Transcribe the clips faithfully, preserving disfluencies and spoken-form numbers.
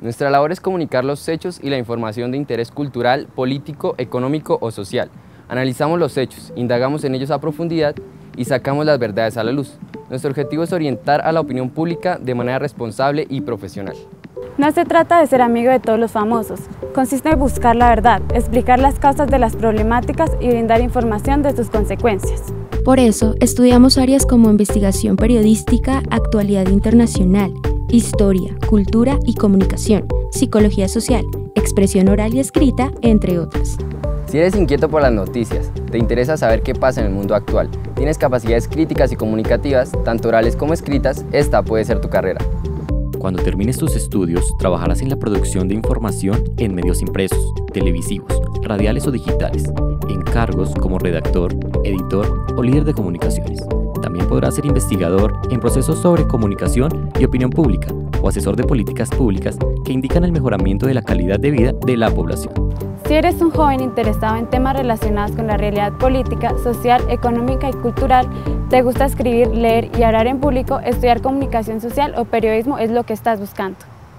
Nuestra labor es comunicar los hechos y la información de interés cultural, político, económico o social. Analizamos los hechos, indagamos en ellos a profundidad y sacamos las verdades a la luz. Nuestro objetivo es orientar a la opinión pública de manera responsable y profesional. No se trata de ser amigo de todos los famosos, consiste en buscar la verdad, explicar las causas de las problemáticas y brindar información de sus consecuencias. Por eso, estudiamos áreas como investigación periodística, actualidad internacional, historia, cultura y comunicación, psicología social, expresión oral y escrita, entre otras. Si eres inquieto por las noticias, te interesa saber qué pasa en el mundo actual, tienes capacidades críticas y comunicativas, tanto orales como escritas, esta puede ser tu carrera. Cuando termines tus estudios, trabajarás en la producción de información en medios impresos, televisivos, radiales o digitales, en cargos como redactor, editor o líder de comunicaciones. También podrás ser investigador en procesos sobre comunicación y opinión pública o asesor de políticas públicas que indican el mejoramiento de la calidad de vida de la población. Si eres un joven interesado en temas relacionados con la realidad política, social, económica y cultural, te gusta escribir, leer y hablar en público, estudiar comunicación social o periodismo es lo que estás buscando.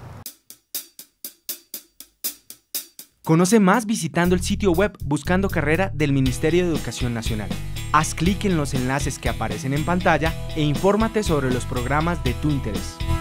Conoce más visitando el sitio web Buscando Carrera del Ministerio de Educación Nacional. Haz clic en los enlaces que aparecen en pantalla e infórmate sobre los programas de tu interés.